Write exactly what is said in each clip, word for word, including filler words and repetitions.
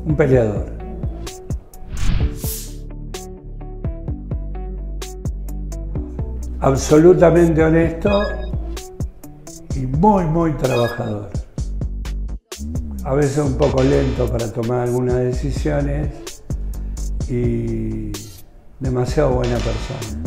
Un peleador. Absolutamente honesto y muy, muy trabajador. A veces un poco lento para tomar algunas decisiones y demasiado buena persona.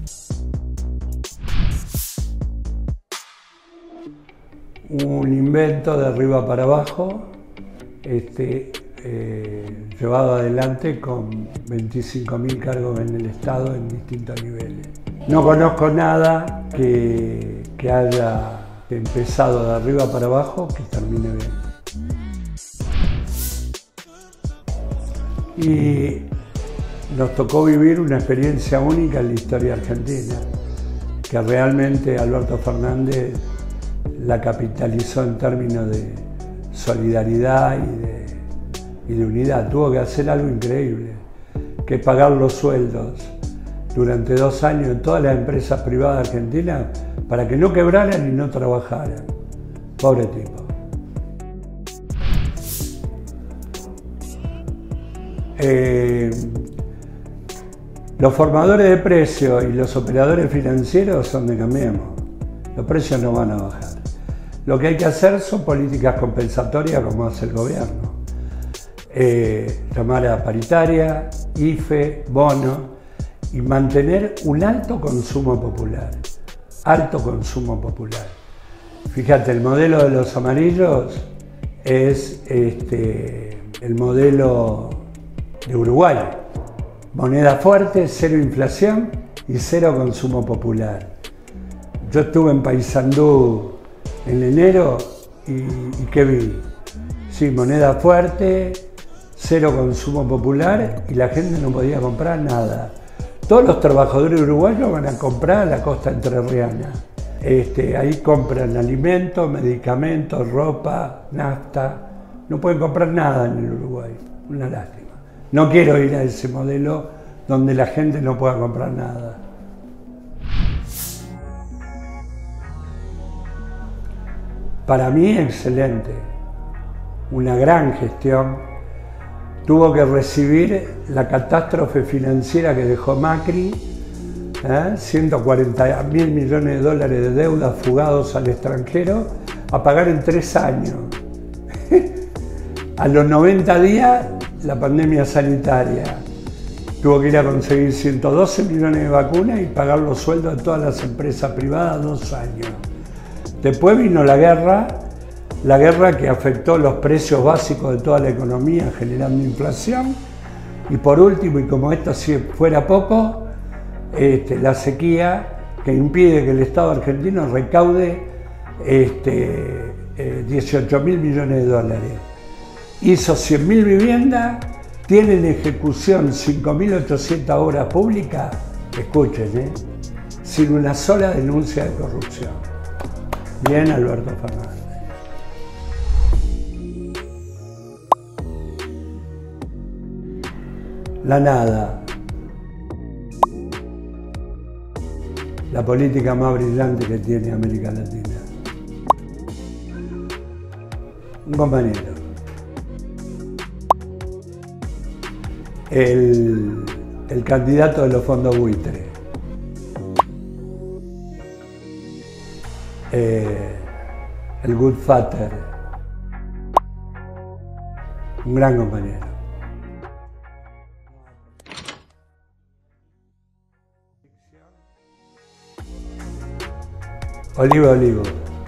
Un invento de arriba para abajo, este, eh, llevado adelante con veinticinco mil cargos en el Estado en distintos niveles. No conozco nada que, que haya empezado de arriba para abajo que termine bien. Y nos tocó vivir una experiencia única en la historia argentina, que realmente Alberto Fernández la capitalizó en términos de solidaridad y de, y de unidad. Tuvo que hacer algo increíble, que es pagar los sueldos durante dos años en todas las empresas privadas argentinas para que no quebraran y no trabajaran. Pobre tipo. Eh, los formadores de precios y los operadores financieros son de Cambiemos. Los precios no van a bajar. Lo que hay que hacer son políticas compensatorias como hace el gobierno. Eh, llamar a paritaria, I F E, bono y mantener un alto consumo popular. Alto consumo popular. Fíjate, el modelo de los amarillos es este, el modelo de Uruguay. Moneda fuerte, cero inflación y cero consumo popular. Yo estuve en Paysandú en enero y, y ¿qué vi? Sí, moneda fuerte, cero consumo popular y la gente no podía comprar nada. Todos los trabajadores uruguayos van a comprar a la costa entrerriana. Este, ahí compran alimentos, medicamentos, ropa, nafta. No pueden comprar nada en el Uruguay. Una lástima. No quiero ir a ese modelo donde la gente no pueda comprar nada. Para mí, excelente. Una gran gestión. Tuvo que recibir la catástrofe financiera que dejó Macri, ¿eh? ciento cuarenta mil millones de dólares de deuda fugados al extranjero, a pagar en tres años. A los noventa días, la pandemia sanitaria. Tuvo que ir a conseguir ciento doce millones de vacunas y pagar los sueldos de todas las empresas privadas dos años. Después vino la guerra, la guerra que afectó los precios básicos de toda la economía, generando inflación. Y por último, y como esto si fuera poco, este, la sequía que impide que el Estado argentino recaude este, eh, dieciocho mil millones de dólares. Hizo cien mil viviendas, tiene en ejecución cinco mil ochocientas obras públicas, escuchen, ¿eh? sin una sola denuncia de corrupción. Bien, Alberto Fernández. La nada. La política más brillante que tiene América Latina. Un compañero. El, el candidato de los fondos buitres. Eh, el Good Father. Un gran compañero. Olivo, olivo.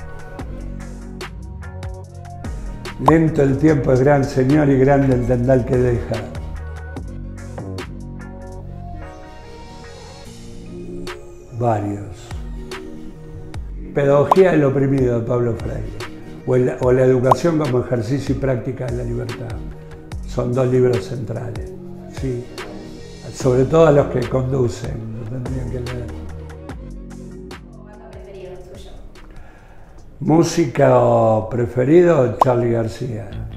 Lento el tiempo es gran señor y grande el tendal que deja. Varios. Pedagogía del oprimido de Pablo Freire. O, el, o la educación como ejercicio y práctica de la libertad. Son dos libros centrales. Sí. Sobre todo a los que conducen, lo tendrían que leer. Música preferido, Charly García.